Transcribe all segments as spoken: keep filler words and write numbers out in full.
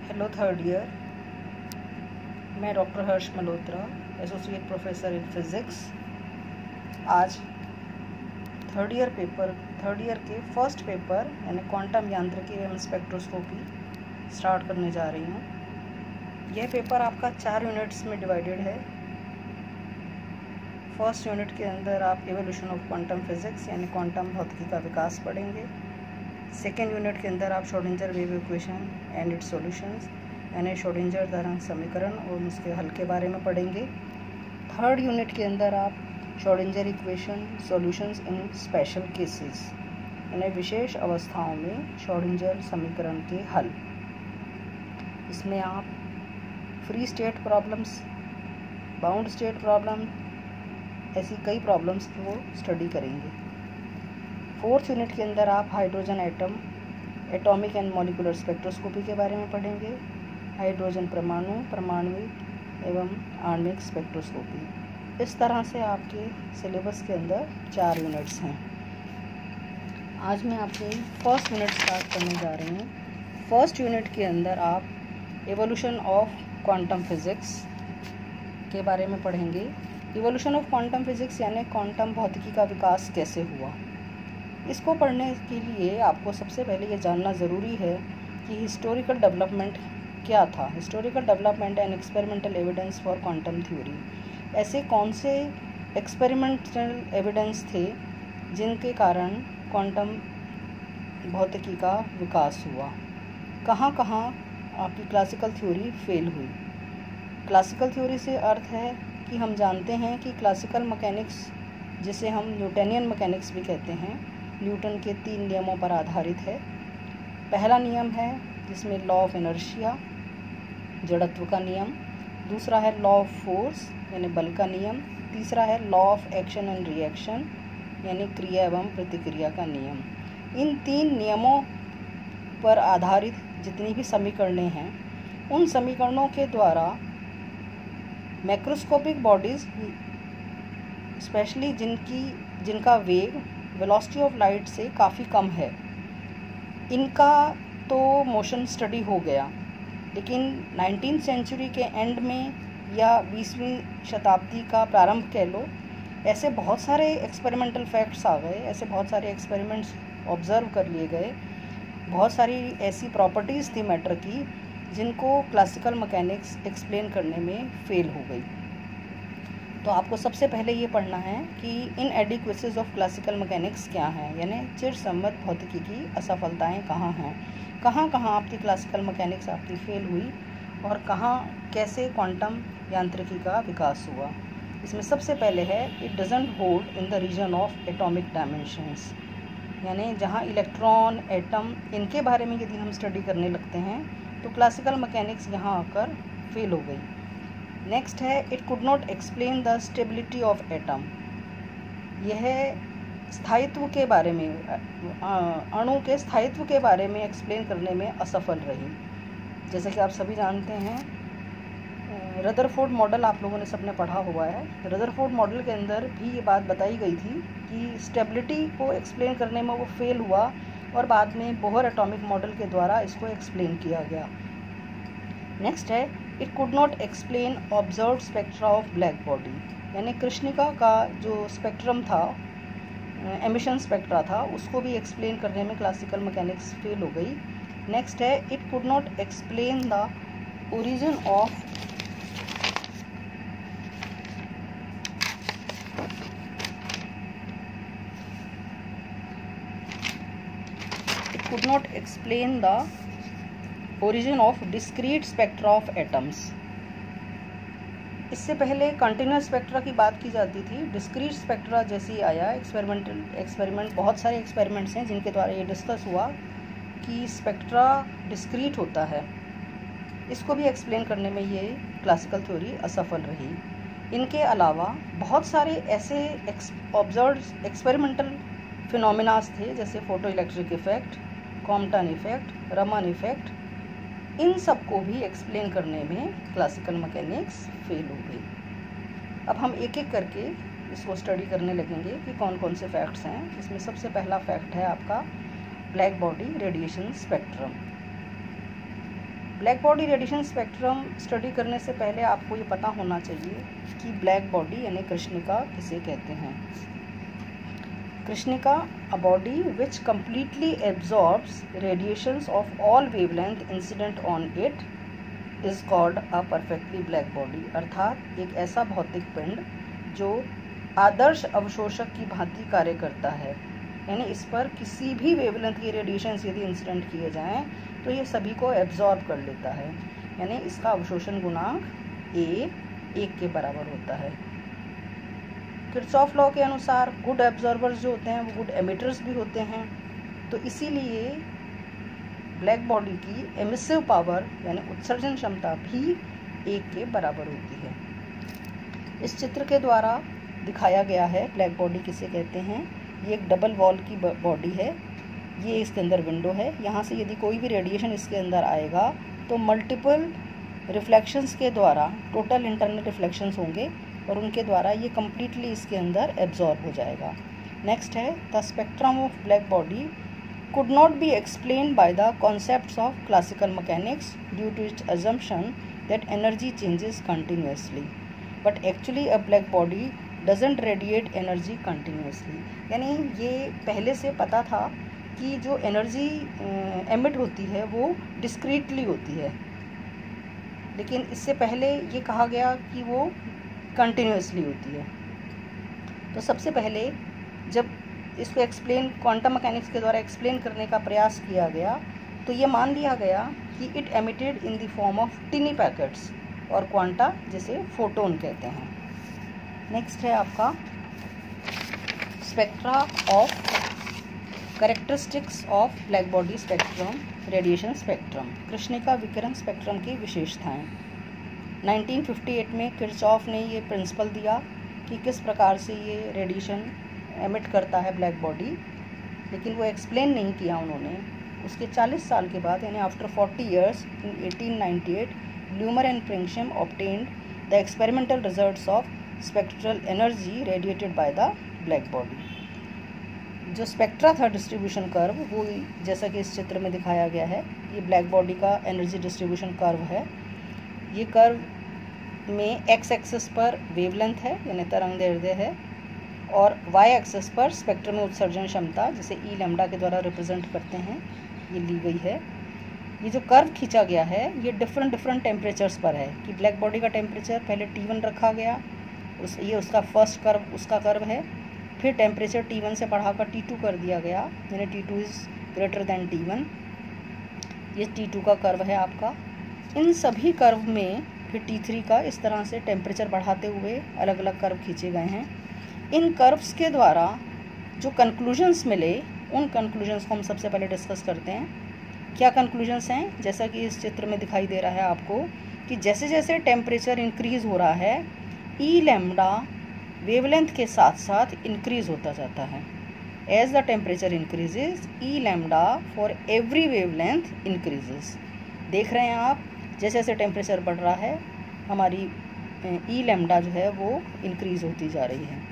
Hello third year, मैं doctor Harsh Malhotra, associate professor in physics. आज third year paper third year के first paper यानी quantum यांत्रिकी एवं स्पेक्ट्रोस्कोपी स्टार्ट करने जा रही हूँ। यह पेपर आपका चार यूनिट्स में डिवाइडेड है। फर्स्ट यूनिट के अंदर आप इवोल्यूशन ऑफ क्वांटम फिज़िक्स यानी क्वांटम भौतिकी का विकास पढ़ेंगे। सेकेंड यूनिट के अंदर आप Schrodinger wave equation and its solutions यानी श्रोडिंगर तरंग समीकरण और उसके हल के बारे में पढ़ेंगे। थर्ड यूनिट के अंदर आप Schrodinger equation solutions in special cases यानी विशेष अवस्थाओं में श्रोडिंगर समीकरण के हल। इसमें आप free state problems, bound state problem, ऐसी कई प्रॉब्लम्स को स्टडी करेंगे। फोर्थ यूनिट के अंदर आप hydrogen atom, atomic and molecular spectroscopy के बारे में पढ़ेंगे। हाइड्रोजन परमाणु, परमाणुविक एवं आणविक स्पेक्ट्रोस्कोपी। इस तरह से आपके सिलेबस के अंदर चार यूनिट्स हैं। आज मैं आपकी फर्स्ट यूनिट स्टार्ट करने जा रही हूँ। फर्स्ट यूनिट के अंदर आप इवोल्यूशन ऑफ क्वांटम फिज़िक्स के बारे में पढ़ेंगे। इवोल्यूशन ऑफ क्वांटम फिज़िक्स यानी क्वांटम भौतिकी का विकास कैसे हुआ। इसको पढ़ने के लिए आपको सबसे पहले ये जानना ज़रूरी है कि हिस्टोरिकल डेवलपमेंट क्या था। Historical development and experimental evidence for quantum theory. ऐसे कौन से एक्सपेरिमेंटल एविडेंस थे जिनके कारण क्वांटम भौतिकी का विकास हुआ। कहाँ कहाँ आपकी क्लासिकल थ्योरी फेल हुई। क्लासिकल थ्योरी से अर्थ है कि हम जानते हैं कि क्लासिकल मैकेनिक्स, जिसे हम न्यूटनियन मैकेनिक्स भी कहते हैं, न्यूटन के तीन नियमों पर आधारित है। पहला नियम है जिसमें लॉ ऑफ इनर्शिया, जड़त्व का नियम। दूसरा है लॉ ऑफ फोर्स यानी बल का नियम। तीसरा है law of action and reaction यानी क्रिया एवं प्रतिक्रिया का नियम। इन तीन नियमों पर आधारित जितनी भी समीकरणें हैं, उन समीकरणों के द्वारा मैक्रोस्कोपिक बॉडीज़, स्पेशली जिनकी जिनका वेग वेलोसिटी ऑफ लाइट से काफ़ी कम है, इनका तो मोशन स्टडी हो गया। लेकिन नाइनटीन सेंचुरी के एंड में या बीसवीं शताब्दी का प्रारंभ कह लो, ऐसे बहुत सारे एक्सपेरिमेंटल फैक्ट्स आ गए, ऐसे बहुत सारे एक्सपेरिमेंट्स ऑब्ज़र्व कर लिए गए, बहुत सारी ऐसी प्रॉपर्टीज़ थी मैटर की जिनको क्लासिकल मैकेनिक्स एक्सप्लेन करने में फेल हो गई। तो आपको सबसे पहले ये पढ़ना है कि इनएडिक्वेसीज ऑफ क्लासिकल मैकेनिक्स क्या हैं, यानी चिरसम्मत भौतिकी की असफलताएं कहाँ हैं, कहाँ कहाँ आपकी क्लासिकल मैकेनिक्स आपकी फेल हुई और कहाँ कैसे क्वांटम यांत्रिकी का विकास हुआ। इसमें सबसे पहले है it doesn't hold in the region of atomic dimensions, यानी जहाँ इलेक्ट्रॉन, एटम, इनके बारे में यदि हम स्टडी करने लगते हैं तो क्लासिकल मैकेनिक्स यहाँ आकर फेल हो गई। नेक्स्ट है it could not explain the stability of atom. यह स्थायित्व के बारे में, अणु के स्थायित्व के बारे में एक्सप्लेन करने में असफल रही। जैसे कि आप सभी जानते हैं, रदरफोर्ड मॉडल आप लोगों ने सबने पढ़ा हुआ है। रदरफोर्ड मॉडल के अंदर भी ये बात बताई गई थी कि स्टेबिलिटी को एक्सप्लेन करने में वो फेल हुआ और बाद में बोहर एटॉमिक मॉडल के द्वारा इसको एक्सप्लेन किया गया। नेक्स्ट है it could not explain observed spectra of black body, यानी कृष्णिका का जो स्पेक्ट्रम था, एमिशन स्पेक्ट्रा था, उसको भी एक्सप्लेन करने में क्लासिकल मैकेनिक्स फेल हो गई। नेक्स्ट है it could not explain the origin of it could not explain the origin of discrete spectra of atoms. इससे पहले कंटिन्यूस स्पेक्ट्रा की बात की जाती थी, डिस्क्रीट स्पेक्ट्रा जैसी आया। एक्सपेरिमेंटल एक्सपेरिमेंट बहुत सारे एक्सपेरिमेंट्स हैं जिनके द्वारा ये डिस्कस हुआ कि स्पेक्ट्रा डिस्क्रीट होता है। इसको भी एक्सप्लेन करने में ये क्लासिकल थ्योरी असफल रही। इनके अलावा बहुत सारे ऐसे ऑब्जर्व्ड एक्सपेरिमेंटल फिनोमिनास थे जैसे photo electric effect, Compton effect, Raman effect. इन सब को भी एक्सप्लेन करने में क्लासिकल मैकेनिक्स फेल हो गई। अब हम एक एक करके इसको स्टडी करने लगेंगे कि कौन कौन से फैक्ट्स हैं। इसमें सबसे पहला फैक्ट है आपका black body radiation spectrum. Black body radiation spectrum study करने से पहले आपको ये पता होना चाहिए कि ब्लैक बॉडी यानी कृष्णिका किसे कहते हैं। कृष्णिका, a body which completely absorbs radiations of all wavelength incident on it is called a perfectly black body। अर्थात एक ऐसा भौतिक पिंड जो आदर्श अवशोषक की भांति कार्य करता है, यानी इस पर किसी भी वेवलेंथ की रेडिएशन यदि इंसिडेंट किए जाएं तो ये सभी को एब्जॉर्ब कर लेता है, यानी इसका अवशोषण गुणांक ए एक के बराबर होता है। किरचॉफ लॉ के अनुसार गुड एब्जॉर्बर्स जो होते हैं वो गुड एमिटर्स भी होते हैं, तो इसीलिए ब्लैक बॉडी की एमिसिव पावर यानी उत्सर्जन क्षमता भी एक के बराबर होती है। इस चित्र के द्वारा दिखाया गया है ब्लैक बॉडी किसे कहते हैं। ये एक डबल वॉल की बॉडी है, ये इसके अंदर विंडो है। यहाँ से यदि कोई भी रेडिएशन इसके अंदर आएगा तो मल्टीपल रिफ्लेक्शंस के द्वारा टोटल इंटरनल रिफ्लेक्शंस होंगे और उनके द्वारा ये कम्प्लीटली इसके अंदर एब्जॉर्ब हो जाएगा। नेक्स्ट है the spectrum of black body could not be explained by the concepts of classical mechanics due to its assumption that energy changes continuously, but actually a black body doesn't radiate energy continuously। यानी ये पहले से पता था कि जो energy emit होती है वो डिस्क्रीटली होती है, लेकिन इससे पहले ये कहा गया कि वो कंटिन्यूसली होती है। तो सबसे पहले जब इसको एक्सप्लेन क्वांटम मैकेनिक्स के द्वारा एक्सप्लेन करने का प्रयास किया गया तो ये मान लिया गया कि it emitted in the form of tiny packets और क्वांटा जिसे फोटोन कहते हैं। नेक्स्ट है आपका spectra of characteristics of black body spectrum radiation spectrum. कृष्णिका विकिरण स्पेक्ट्रम की विशेषताएं। नाइनटीन फिफ्टी एट में किरचॉफ ने ये प्रिंसिपल दिया कि किस प्रकार से ये रेडिएशन एमिट करता है ब्लैक बॉडी, लेकिन वो एक्सप्लेन नहीं किया उन्होंने। उसके चालीस साल के बाद यानी after forty years in eighteen ninety eight Lummer and Pringsheim obtained the experimental results of spectral energy radiated by the black body. जो स्पेक्ट्रा था डिस्ट्रीब्यूशन कर्व वो जैसा कि इस चित्र में दिखाया गया है, ये ब्लैक बॉडी का एनर्जी डिस्ट्रीब्यूशन कर्व है। ये कर्व में एक्स एक्सिस पर वेवलेंथ है यानी तरंग दैर्ध्य है और वाई एक्सिस पर स्पेक्ट्रम में उत्सर्जन क्षमता जिसे ई लैम्डा के द्वारा रिप्रेजेंट करते हैं ये ली गई है। ये जो कर्व खींचा गया है ये डिफरेंट डिफरेंट टेम्परेचर्स पर है कि ब्लैक बॉडी का टेम्परेचर पहले टी वन रखा गया, उस ये उसका फर्स्ट कर्व उसका कर्व है, फिर टेम्परेचर टी वन से बढ़ाकर टी टू कर दिया गया यानी T two is greater than T one, ये टी टू का कर्व है आपका। इन सभी कर्व में फिर टी थ्री का इस तरह से टेम्परेचर बढ़ाते हुए अलग अलग कर्व खींचे गए हैं। इन कर्व्स के द्वारा जो कंक्लूजन्स मिले उन कंक्लूजन्स को हम सबसे पहले डिस्कस करते हैं। क्या कंक्लूजन्स हैं? जैसा कि इस चित्र में दिखाई दे रहा है आपको कि जैसे जैसे टेम्परेचर इंक्रीज़ हो रहा है ई लैम्डा वेवलेंथ के साथ साथ इंक्रीज़ होता जाता है। As the temperature increases E lambda for every wavelength increases. देख रहे हैं आप जैसे जैसे टेम्परेचर बढ़ रहा है हमारी ई लैम्डा जो है वो इंक्रीज़ होती जा रही है।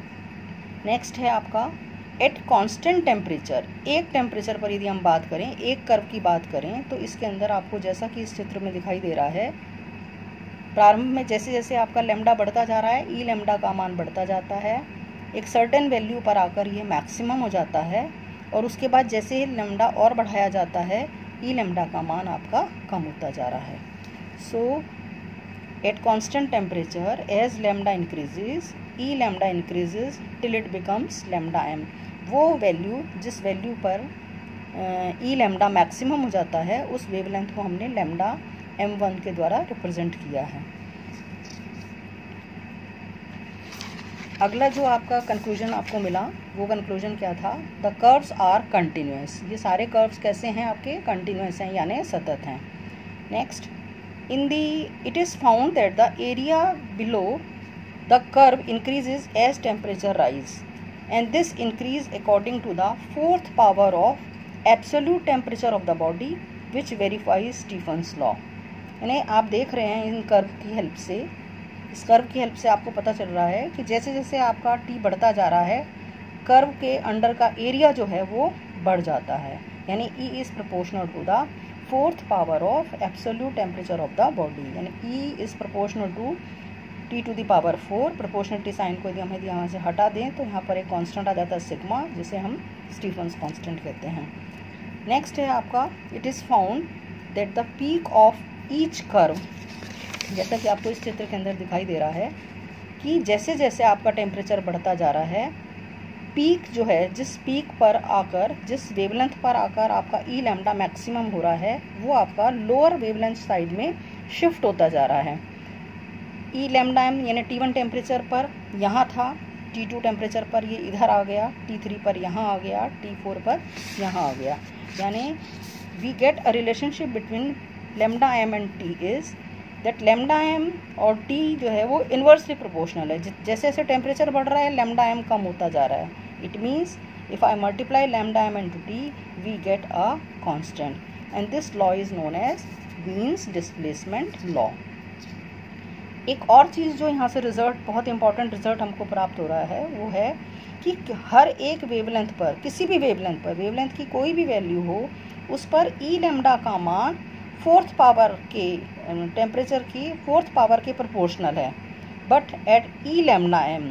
नेक्स्ट है आपका एट कांस्टेंट टेम्परेचर। एक टेम्परेचर पर यदि हम बात करें, एक कर्व की बात करें तो इसके अंदर आपको जैसा कि इस चित्र में दिखाई दे रहा है प्रारंभ में जैसे जैसे आपका लैम्डा बढ़ता जा रहा है ई लैम्डा का मान बढ़ता जाता है, एक सर्टेन वैल्यू पर आकर ये मैक्सिमम हो जाता है और उसके बाद जैसे ही लैम्डा और बढ़ाया जाता है ई लैम्डा का मान आपका कम होता जा रहा है। So at constant temperature as lambda increases E lambda increases till it becomes lambda m. वो वैल्यू जिस वैल्यू पर ई लैम्डा मैक्सिमम हो जाता है उस वेवलेंथ को हमने लैम्डा एम वन के द्वारा रिप्रेजेंट किया है। अगला जो आपका कंक्लूजन आपको मिला वो कंक्लूजन क्या था? The curves are continuous. ये सारे कर्व्स कैसे हैं आपके? कंटिन्यूस हैं यानी सतत हैं। Next, in the it is found that the area below the curve increases as temperature rise and this increase according to the fourth power of absolute temperature of the body which verifies Stephen's law। यानी आप देख रहे हैं इन curve की help से, इस curve की help से आपको पता चल रहा है कि जैसे जैसे आपका टी बढ़ता जा रहा है कर्व के अंडर का एरिया जो है वो बढ़ जाता है, यानी E is proportional to the fourth power of absolute temperature of the body, यानी E is proportional to T to the power four. Proportionality sign को यदि हम यदि यहाँ से हटा दें तो यहाँ पर एक कांस्टेंट आ जाता है सिग्मा, जिसे हम स्टीफन्स कांस्टेंट कहते हैं। नेक्स्ट है आपका, it is found that the peak of each curve, जैसा कि आपको इस चित्र के अंदर दिखाई दे रहा है कि जैसे जैसे आपका टेम्परेचर बढ़ता जा रहा है, पीक जो है, जिस पीक पर आकर, जिस वेवलेंथ पर आकर आपका ई लैम्डा मैक्सिमम हो रहा है, वो आपका लोअर वेवलेंथ साइड में शिफ्ट होता जा रहा है। ई लैम्डा एम यानी टी वन टेम्परेचर पर यहाँ था, टी टू टेम्परेचर पर ये इधर आ गया, टी थ्री पर यहाँ आ गया, टी फोर पर यहाँ आ गया। यानी we get a relationship between lambda m and T is that lambda m और टी जो है वो इन्वर्सली प्रोपोर्शनल है। जैसे जैसे टेम्परेचर बढ़ रहा है, लैम्डा एम कम होता जा रहा है। It means if I multiply lambda m into T we get a constant, and this law is known as Wien's displacement law. एक और चीज़ जो यहाँ से रिजल्ट, बहुत इंपॉर्टेंट रिजल्ट हमको प्राप्त हो रहा है, वो है कि हर एक वेवलेंथ पर, किसी भी वेवलेंथ पर, वेवलेंथ की कोई भी वैल्यू हो, उस पर ई लैम्डा का मान फोर्थ पावर के टेम्परेचर की फोर्थ पावर के प्रोपोर्शनल है, but at E lambda m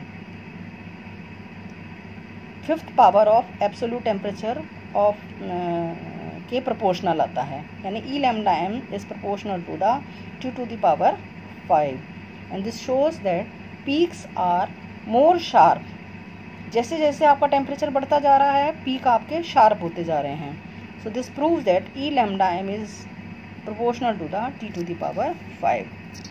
fifth power of absolute temperature of के प्रोपोर्शनल आता है। यानी E lambda m is proportional to the two to the power five, and this shows that peaks are more sharp. जैसे जैसे आपका temperature बढ़ता जा रहा है, पीक आपके शार्प होते जा रहे हैं। So this proves that E lambda m is proportional to the T to the power five.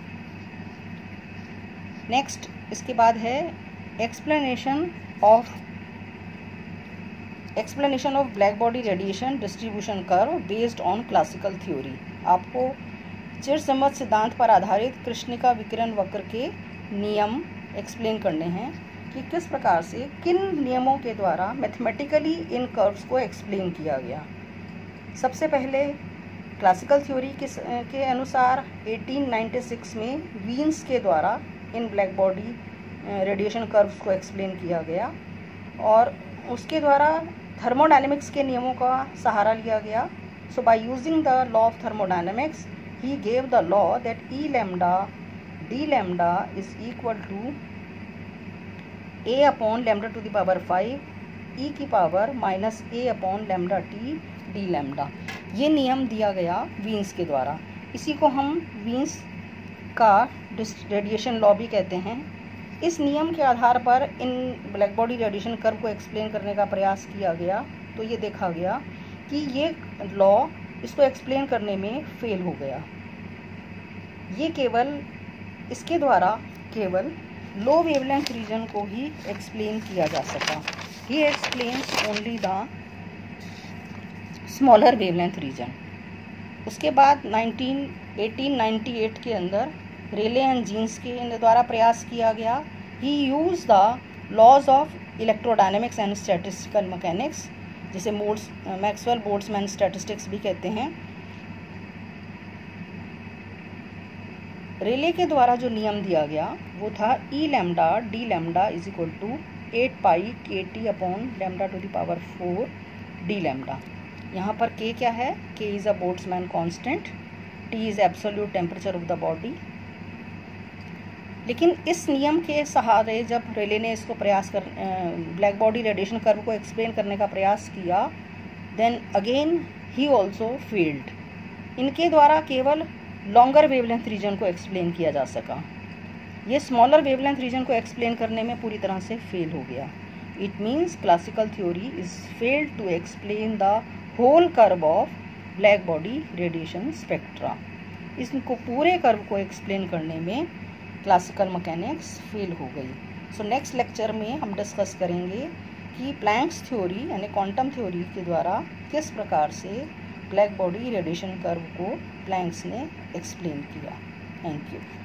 Next इसके बाद है explanation of explanation of black body radiation distribution curve based on classical theory. आपको चिरसम्मत सिद्धांत पर आधारित कृष्णिका विकिरण वक्र के नियम एक्सप्लेन करने हैं कि किस प्रकार से, किन नियमों के द्वारा मैथमेटिकली इन कर्व्स को एक्सप्लेन किया गया। सबसे पहले क्लासिकल थ्योरी के, के अनुसार अठारह सौ छियानवे में वीन्स के द्वारा इन ब्लैक बॉडी रेडिएशन कर्व्स को एक्सप्लेन किया गया, और उसके द्वारा थर्मोडायनेमिक्स के नियमों का सहारा लिया गया। So by using the law of thermodynamics he gave the law that E lambda d lambda is equal to a upon lambda to the power five e की power minus a upon lambda t d lambda। ये नियम दिया गया वीन्स के द्वारा। इसी को हम वीन्स का रेडिएशन लॉ भी कहते हैं। इस नियम के आधार पर इन ब्लैक बॉडी रेडिएशन कर्व को एक्सप्लेन करने का प्रयास किया गया, तो ये देखा गया कि ये लॉ इसको एक्सप्लेन करने में फेल हो गया। ये केवल इसके द्वारा केवल लो वेवलेंथ रीजन को ही एक्सप्लेन किया जा सका। He explains only the smaller wavelength region. उसके बाद नाइनटीन एटीन नाइंटी एट के अंदर रेले एंड जीन्स के द्वारा प्रयास किया गया। He use the laws of electrodynamics and statistical mechanics, जिसे मोड्स मैक्सवेल बोल्ट्जमैन स्टैटिस्टिक्स भी कहते हैं। रेले के द्वारा जो नियम दिया गया वो था E lambda D lambda is equal to eight pi K T upon lambda to the power four D lambda. यहाँ पर के क्या है? K is a Boltzmann constant, T is absolute temperature of the body. लेकिन इस नियम के सहारे जब रेले ने इसको प्रयास कर ब्लैक बॉडी रेडिएशन कर्व को एक्सप्लेन करने का प्रयास किया, then again he also failed. इनके द्वारा केवल लॉन्गर वेवलेंथ रीजन को एक्सप्लेन किया जा सका। ये स्मॉलर वेवलेंथ रीजन को एक्सप्लेन करने में पूरी तरह से फेल हो गया। It means classical theory is failed to explain the whole curve of black body radiation spectra. इसको पूरे कर्व को एक्सप्लेन करने में क्लासिकल मैकेनिक्स फेल हो गई। सो नेक्स्ट लेक्चर में हम डिस्कस करेंगे कि प्लैंक्स थ्योरी यानी क्वांटम थ्योरी के द्वारा किस प्रकार से ब्लैक बॉडी रेडिएशन कर्व को प्लैंक्स ने एक्सप्लेन किया। Thank you.